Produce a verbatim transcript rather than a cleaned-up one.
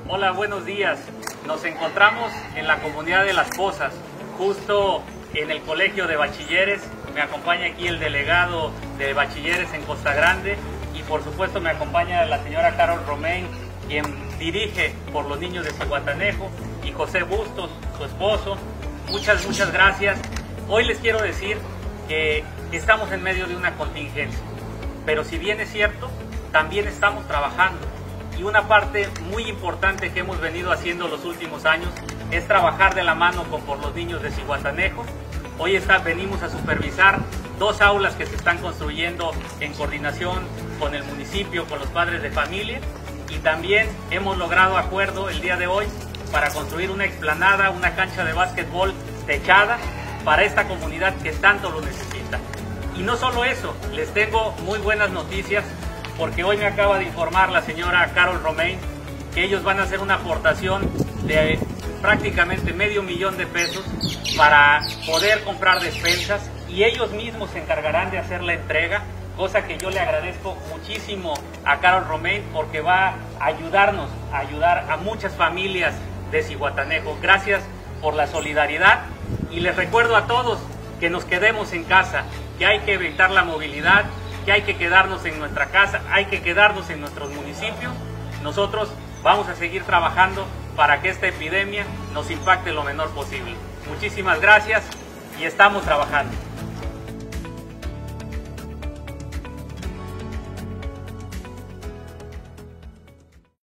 Hola, buenos días. Nos encontramos en la comunidad de Las Pozas, justo en el Colegio de Bachilleres. Me acompaña aquí el delegado de Bachilleres en Costa Grande y por supuesto me acompaña la señora Carol Romain, quien dirige por los niños de Zihuatanejo, y José Bustos, su esposo. Muchas, muchas gracias. Hoy les quiero decir que estamos en medio de una contingencia, pero si bien es cierto, también estamos trabajando. Y una parte muy importante que hemos venido haciendo los últimos años es trabajar de la mano con por los niños de Zihuatanejo. Hoy está, venimos a supervisar dos aulas que se están construyendo en coordinación con el municipio, con los padres de familia, y también hemos logrado acuerdo el día de hoy para construir una explanada, una cancha de básquetbol techada para esta comunidad que tanto lo necesita. Y no solo eso, les tengo muy buenas noticias, porque hoy me acaba de informar la señora Carol Romain que ellos van a hacer una aportación de prácticamente medio millón de pesos para poder comprar despensas, y ellos mismos se encargarán de hacer la entrega, cosa que yo le agradezco muchísimo a Carol Romain, porque va a ayudarnos, a ayudar a muchas familias de Zihuatanejo. Gracias por la solidaridad, y les recuerdo a todos que nos quedemos en casa, que hay que evitar la movilidad, que hay que quedarnos en nuestra casa, hay que quedarnos en nuestros municipios. Nosotros vamos a seguir trabajando para que esta epidemia nos impacte lo menor posible. Muchísimas gracias y estamos trabajando.